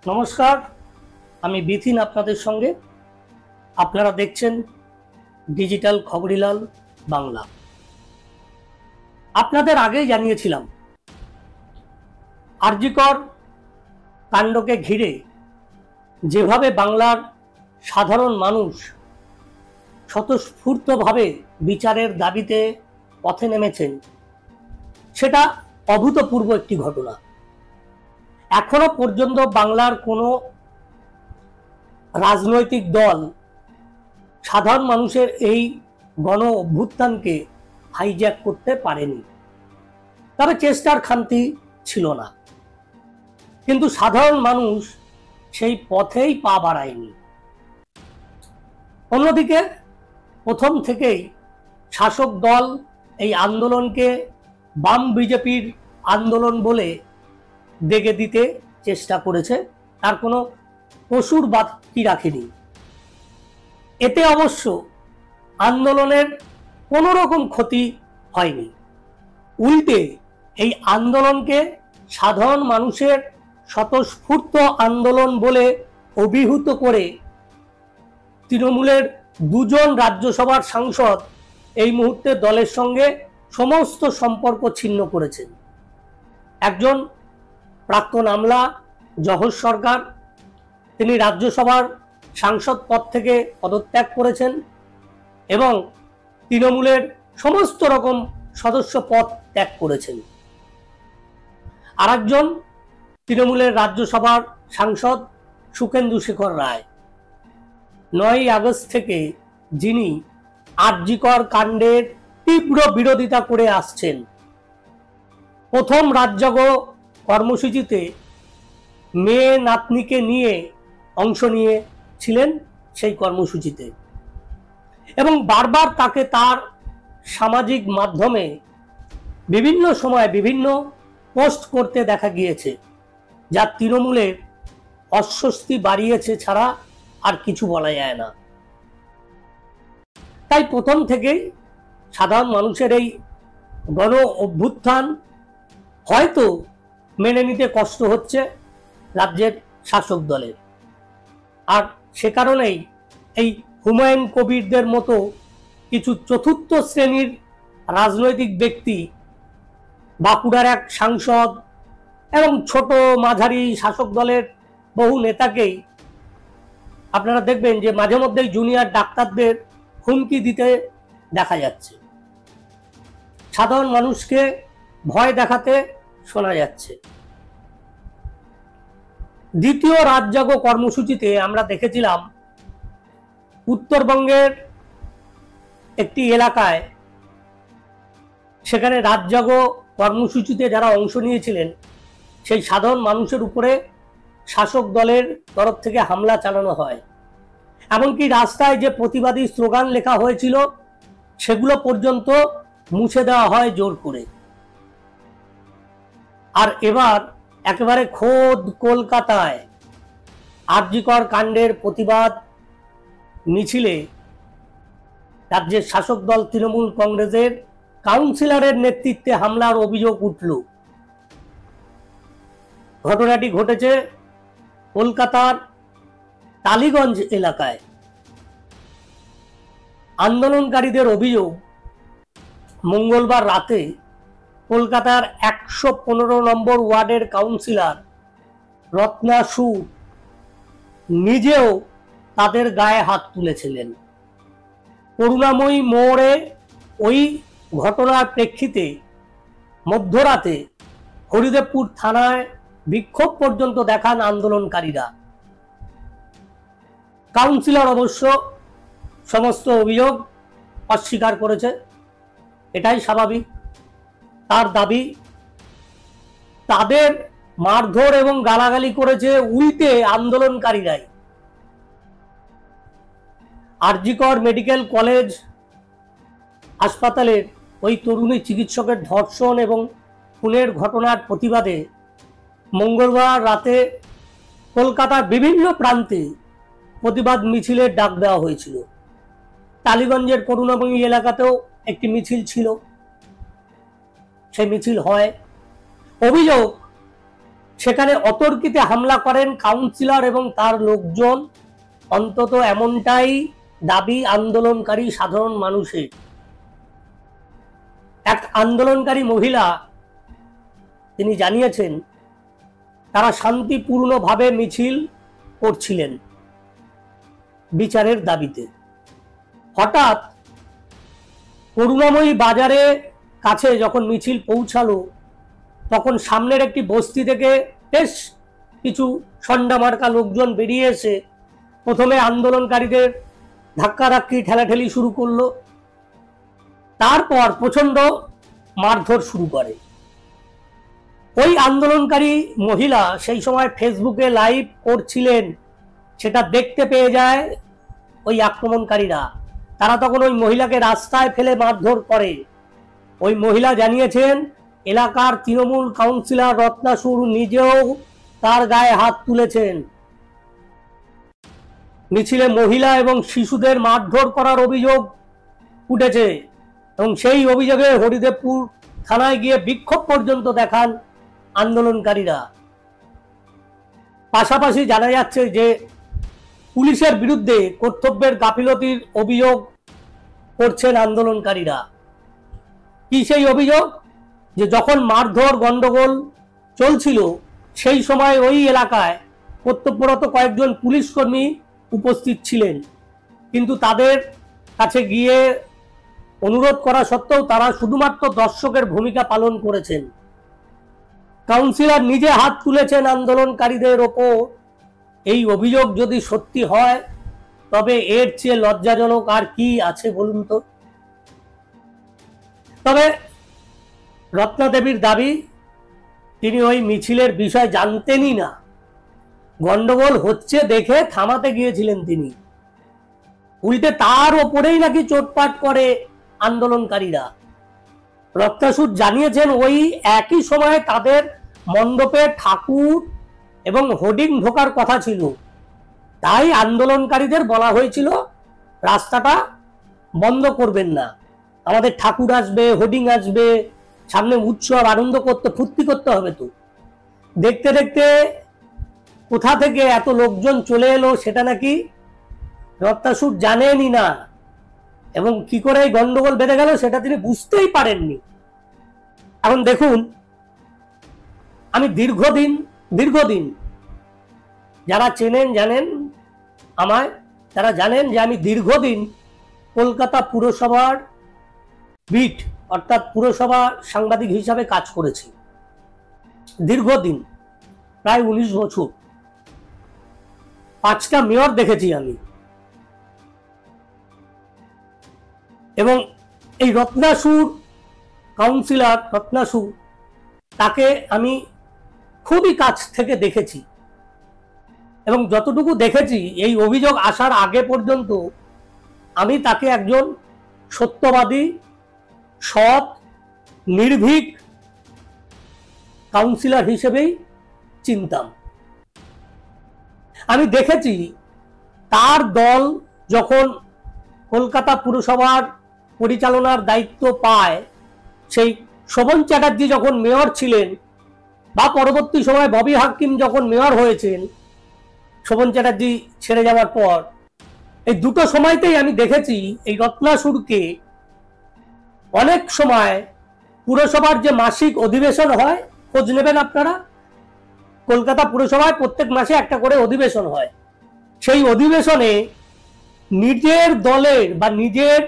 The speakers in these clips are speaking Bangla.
নমস্কার, আমি বিথিন আপনাদের সঙ্গে। আপনারা দেখছেন ডিজিটাল খবরিলাল বাংলা। আপনাদের আগেই জানিয়েছিলাম আর.জি. কর কাণ্ডকে ঘিরে যেভাবে বাংলার সাধারণ মানুষ স্বতঃস্ফূর্তভাবে বিচারের দাবিতে পথে নেমেছেন, সেটা অভূতপূর্ব একটি ঘটনা। এখনো পর্যন্ত বাংলার কোনো রাজনৈতিক দল সাধারণ মানুষের এই গণ অভ্যুত্থানকে হাইজ্যাক করতে পারেনি, তবে চেষ্টার খামতি ছিল না। কিন্তু সাধারণ মানুষ সেই পথেই পা বাড়ায়নি। অন্যদিকে প্রথম থেকেই শাসক দল এই আন্দোলনকে বাম বিজেপির আন্দোলন বলে দেগে দিতে চেষ্টা করেছে, তার কোনো কসুর বাকি রাখেনি। এতে অবশ্য আন্দোলনের কোনো রকম ক্ষতি হয়নি, উল্টে এই আন্দোলনকে সাধারণ মানুষের স্বতঃস্ফূর্ত আন্দোলন বলে অভিহিত করে তৃণমূলের দুজন রাজ্যসভার সাংসদ এই মুহূর্তে দলের সঙ্গে সমস্ত সম্পর্ক ছিন্ন করেছেন। একজন প্রাক্তন আমলা জহর সরকার, তিনি রাজ্যসভার সাংসদ পদ থেকে পদত্যাগ করেছেন এবং তৃণমূলের সমস্ত রকম সদস্য পদ ত্যাগ করেছেন। আরেকজন তৃণমূলের রাজ্যসভার সাংসদ সুখেন্দু শেখর রায়, 9ই আগস্ট থেকে যিনি আর.জি. কর কাণ্ডের তীব্র বিরোধিতা করে আসছেন। প্রথম রাতজাগো কর্মসূচিতে মেয়ে নাতনিকে নিয়ে অংশ নিয়েছিলেন সেই কর্মসূচিতে, এবং বারবার তাকে তার সামাজিক মাধ্যমে বিভিন্ন সময় বিভিন্ন পোস্ট করতে দেখা গিয়েছে, যা তৃণমূলের অস্বস্তি বাড়িয়েছে ছাড়া আর কিছু বলা যায় না। তাই প্রথম থেকেই সাধারণ মানুষের এই গণ অভ্যুত্থান হয়তো মেনে নিতে কষ্ট হচ্ছে রাজ্যের শাসক দলের। আর সে কারণেই এই হুমায়ুন কবিরদের মতো কিছু চতুর্থ শ্রেণীর রাজনৈতিক ব্যক্তি, বাঁকুড়ার এক সাংসদ এবং ছোট মাঝারি শাসক দলের বহু নেতাকেই আপনারা দেখবেন যে মাঝে মধ্যেই জুনিয়র ডাক্তারদের হুমকি দিতে দেখা যাচ্ছে, সাধারণ মানুষকে ভয় দেখাতে শোনা যাচ্ছে। দ্বিতীয় রাতজাগো কর্মসূচিতে আমরা দেখেছিলাম উত্তরবঙ্গের একটি এলাকায়, সেখানে রাতজাগো কর্মসূচিতে যারা অংশ নিয়েছিলেন সেই সাধারণ মানুষের উপরে শাসক দলের তরফ থেকে হামলা চালানো হয়। এমনকি রাস্তায় যে প্রতিবাদী স্লোগান লেখা হয়েছিল সেগুলো পর্যন্ত মুছে দেওয়া হয় জোর করে। আর এবার একেবারে খোদ কলকাতায় আর.জি. কর কাণ্ডের প্রতিবাদ মিছিলে রাজ্যের শাসক দল তৃণমূল কংগ্রেসের কাউন্সিলরের নেতৃত্বে হামলার অভিযোগ উঠল। ঘটনাটি ঘটেছে কলকাতার টালিগঞ্জ এলাকায়। আন্দোলনকারীদের অভিযোগ, মঙ্গলবার রাতে কলকাতার 115 নম্বর ওয়ার্ডের কাউন্সিলর রত্না সুর নিজেও তাদের গায়ে হাত তুলেছিলেন। করুণাময়ী মোড়ে ওই ঘটনার প্রেক্ষিতে মধ্যরাতে হরিদেবপুর থানায় বিক্ষোভ পর্যন্ত দেখান আন্দোলনকারীরা। কাউন্সিলর অবশ্য সমস্ত অভিযোগ অস্বীকার করেছে, এটাই স্বাভাবিক। তার দাবি, তাদের মারধর এবং গালাগালি করেছে উল্টে আন্দোলনকারীরাই। আর.জি. কর মেডিকেল কলেজ হাসপাতালের ওই তরুণী চিকিৎসকের ধর্ষণ এবং খুনের ঘটনার প্রতিবাদে মঙ্গলবার রাতে কলকাতার বিভিন্ন প্রান্তে প্রতিবাদ মিছিলের ডাক দেওয়া হয়েছিল। টালিগঞ্জের করুণাময়ী এলাকাতেও একটি মিছিল ছিল, সেই মিছিল হয়। অভিযোগ, সেখানে অতর্কিতে হামলা করেন কাউন্সিলর এবং তার লোকজন। অন্তত এমনটাই দাবি আন্দোলনকারী সাধারণ মানুষের। এক আন্দোলনকারী মহিলা তিনি জানিয়েছেন তারা শান্তিপূর্ণভাবে মিছিল করছিলেন বিচারের দাবিতে। হঠাৎ করুণাময়ী বাজারে কাছে যখন মিছিল পৌঁছালো, তখন সামনের একটি বস্তি থেকে বেশ কিছু সন্ডা মার্কা লোকজন বেরিয়ে এসে প্রথমে আন্দোলনকারীদের ধাক্কাধাক্কি ঠেলাঠেলি শুরু করলো। তারপর প্রচন্ড মারধর শুরু করে। ওই আন্দোলনকারী মহিলা সেই সময় ফেসবুকে লাইভ করছিলেন, সেটা দেখতে পেয়ে যায় ওই আক্রমণকারীরা। তারা তখন ওই মহিলাকে রাস্তায় ফেলে মারধর করে। ওই মহিলা জানিয়েছেন এলাকার তৃণমূল কাউন্সিলর রত্নাসুর নিজেও তার গায়ে হাত তুলেছেন। মিছিলে মহিলা এবং শিশুদের মারধর করার অভিযোগ উঠেছে এবং সেই অভিযোগে হরিদেবপুর থানায় গিয়ে বিক্ষোভ পর্যন্ত দেখান আন্দোলনকারীরা। পাশাপাশি জানা যাচ্ছে যে পুলিশের বিরুদ্ধে কর্তব্যের গাফিলতির অভিযোগ করছেন আন্দোলনকারীরা। কি সেই অভিযোগ? যে যখন মারধর গন্ডগোল চলছিল সেই সময় ওই এলাকায় কর্তব্যরত কয়েকজন পুলিশ কর্মী উপস্থিত ছিলেন, কিন্তু তাদের কাছে গিয়ে অনুরোধ করা সত্ত্বেও তারা শুধুমাত্র দর্শকের ভূমিকা পালন করেছেন। কাউন্সিলর নিজে হাত তুলেছেন আন্দোলনকারীদের ওপর। এই অভিযোগ যদি সত্যি হয় তবে এর চেয়ে লজ্জাজনক আর কি আছে বলুন তো। তবে রত্না দেবীর দাবি তিনি ওই মিছিলের বিষয় জানতেনই না, গন্ডগোল হচ্ছে দেখে থামাতে গিয়েছিলেন তিনি। উল্টে তার ওপরেই নাকি চোটপাট করে আন্দোলনকারীরা। রত্নাসুর জানিয়েছেন ওই একই সময় তাদের মণ্ডপে ঠাকুর এবং হোর্ডিং ঢোকার কথা ছিল, তাই আন্দোলনকারীদের বলা হয়েছিল রাস্তাটা বন্ধ করবেন না, আমাদের ঠাকুর আসবে, হোর্ডিং আসবে, সামনে উৎসব, আনন্দ করতে ফুর্তি করতে হবে। তো দেখতে দেখতে কোথা থেকে এত লোকজন চলে এলো সেটা নাকি রত্নাসুর জানেনই না, এবং কি করে গন্ডগোল বেঁধে গেল সেটা তিনি বুঝতেই পারেননি। এখন দেখুন, আমি দীর্ঘদিন যারা চেনেন জানেন আমায়, তারা জানেন যে আমি দীর্ঘদিন কলকাতা পুরসভার বিট অর্থাৎ পুরসভা সাংবাদিক হিসাবে কাজ করেছি। দীর্ঘদিন, প্রায় 19 বছর। 5টা মেয়র দেখেছি আমি। এবং এই রত্নাসুর কাউন্সিলর রত্নাসুর, তাকে আমি খুবই কাছ থেকে দেখেছি এবং যতটুকু দেখেছি এই অভিযোগ আসার আগে পর্যন্ত আমি তাকে একজন সত্যবাদী, সৎ, নির্ভীক কাউন্সিলর হিসেবেই চিনতাম। আমি দেখেছি তার দল যখন কলকাতা পুরসভার পরিচালনার দায়িত্ব পায়, সেই শোভন চ্যাটার্জি যখন মেয়র ছিলেন বা পরবর্তী সময় ববি হাকিম যখন মেয়র হয়েছেন, শোভন চ্যাটার্জি ছেড়ে যাওয়ার পর, এই দুটো সময়তেই আমি দেখেছি এই রত্নাসুরকে অনেক সময় পুরসভার যে মাসিক অধিবেশন হয়, খোঁজ নেবেন আপনারা, কলকাতা পুরসভায় প্রত্যেক মাসে একটা করে অধিবেশন হয়। সেই অধিবেশনে নিজের দলের বা নিজের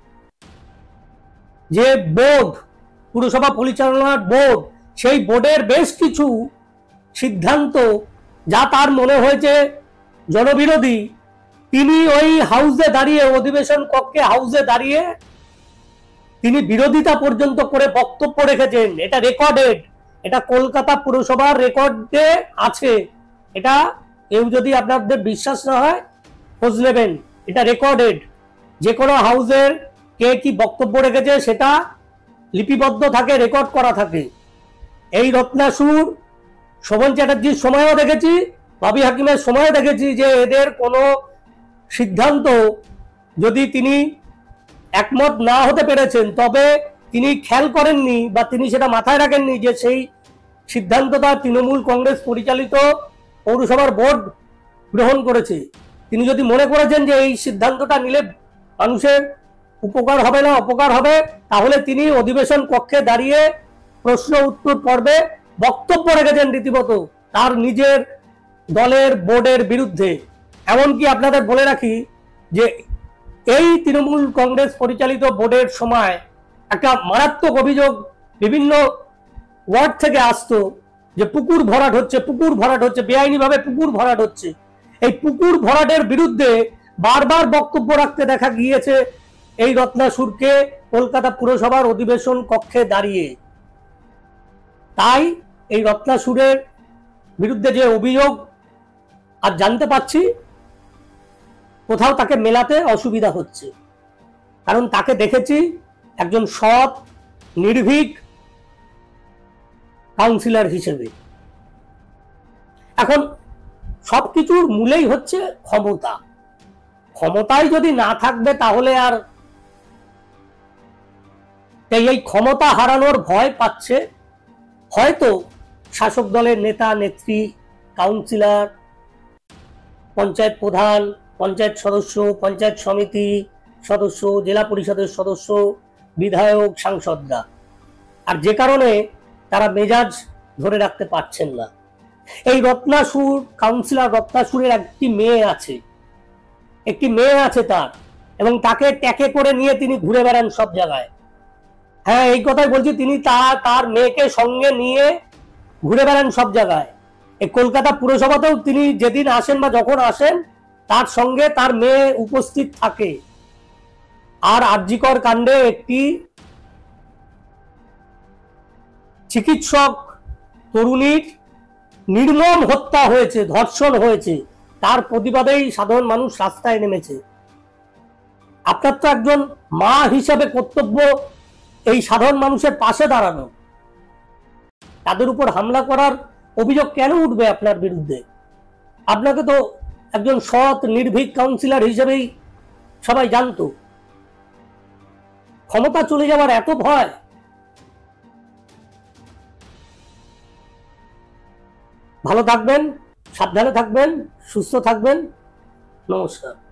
যে বোর্ড, পুরসভা পরিচালনার বোর্ড, সেই বোর্ডের বেশ কিছু সিদ্ধান্ত যা তার মনে হয়েছে জনবিরোধী, তিনি ওই হাউসে দাঁড়িয়ে, অধিবেশন কক্ষে হাউসে দাঁড়িয়ে তিনি বিরোধিতা পর্যন্ত করে বক্তব্য রেখেছেন। এটা রেকর্ডেড, এটা কলকাতা পুরসভার রেকর্ডে আছে। এটা কেউ যদি আপনাদের বিশ্বাস না হয় খোঁজ নেবেন, এটা রেকর্ডেড। যে কোনো হাউসের কে কি বক্তব্য রেখেছে সেটা লিপিবদ্ধ থাকে, রেকর্ড করা থাকে। এই রত্নাসুর শোভন চ্যাটার্জির সময়ও দেখেছি, ববি হাকিমের সময়ও দেখেছি যে এদের কোনো সিদ্ধান্ত যদি তিনি একমত না হতে পেরেছেন, তবে তিনি খেয়াল করেননি বা তিনি সেটা মাথায় রাখেননি যে সেই সিদ্ধান্তটা তৃণমূল কংগ্রেস পরিচালিত পৌরসভার বোর্ড গ্রহণ করেছে। তিনি যদি মনে করেছেন যে এই সিদ্ধান্তটা নিলে মানুষের উপকার হবে না অপকার হবে, তাহলে তিনি অধিবেশন কক্ষে দাঁড়িয়ে প্রশ্ন উত্তর পর্বে বক্তব্য রেখেছেন রীতিমতো তার নিজের দলের বোর্ডের বিরুদ্ধে। এমনকি আপনাদের বলে রাখি যে এই তৃণমূল কংগ্রেস পরিচালিত বোর্ডের সময় একটা মারাত্মক অভিযোগ বিভিন্ন ওয়ার্ড থেকে আসতো যে পুকুর ভরাট হচ্ছে, বেআইনিভাবে পুকুর ভরাট হচ্ছে। এই পুকুর ভরাটের বিরুদ্ধে বারবার বক্তব্য রাখতে দেখা গিয়েছে এই রত্নাসুরকে কলকাতা পুরসভার অধিবেশন কক্ষে দাঁড়িয়ে। তাই এই রত্নাসুরের বিরুদ্ধে যে অভিযোগ আর জানতে পাচ্ছি কোথাও তাকে মেলাতে অসুবিধা হচ্ছে, কারণ তাকে দেখেছি একজন সৎ নির্ভীক কাউন্সিলর হিসেবে। এখন সবকিছুর মূলেই হচ্ছে ক্ষমতা। ক্ষমতায় যদি না থাকবে তাহলে আর এই ক্ষমতা হারানোর ভয় পাচ্ছে হয়তো শাসক দলের নেতা নেত্রী, কাউন্সিলর, পঞ্চায়েত প্রধান, পঞ্চায়েত সদস্য, পঞ্চায়েত সমিতি সদস্য, জেলা পরিষদের সদস্য, বিধায়ক, সাংসদরা। আর যে কারণে তারা মেজাজ ধরে রাখতে পারছেন না। এই রত্নাসুর কাউন্সিলর রত্নাসুরের একটি মেয়ে আছে তার, এবং তাকে ট্যাকে করে নিয়ে তিনি ঘুরে বেড়ান সব জায়গায়। হ্যাঁ, এই কথাই বলছি, তিনি তার মেয়েকে সঙ্গে নিয়ে ঘুরে বেড়ান সব জায়গায়। এই কলকাতা পুরসভাতেও তিনি যেদিন আসেন বা যখন আসেন তার সঙ্গে তার মেয়ে উপস্থিত থাকে। আর আরজিকর কাণ্ডে একটি চিকিৎসক তরুণীর নির্মম হত্যা হয়েছে, ধর্ষণ হয়েছে, তার প্রতিবাদেই সাধারণ মানুষ রাস্তায় নেমেছে। আপনার তো একজন মা হিসাবে কর্তব্য এই সাধারণ মানুষের পাশে দাঁড়ানো। তাদের উপর হামলা করার অভিযোগ কেন উঠবে আপনার বিরুদ্ধে? আপনাকে তো একজন সৎ নির্ভীক কাউন্সিলর হিসেবেই সবাই জানতো। ক্ষমতা চলে যাওয়ার এত ভয়? ভালো থাকবেন, সাবধানে থাকবেন, সুস্থ থাকবেন। নমস্কার।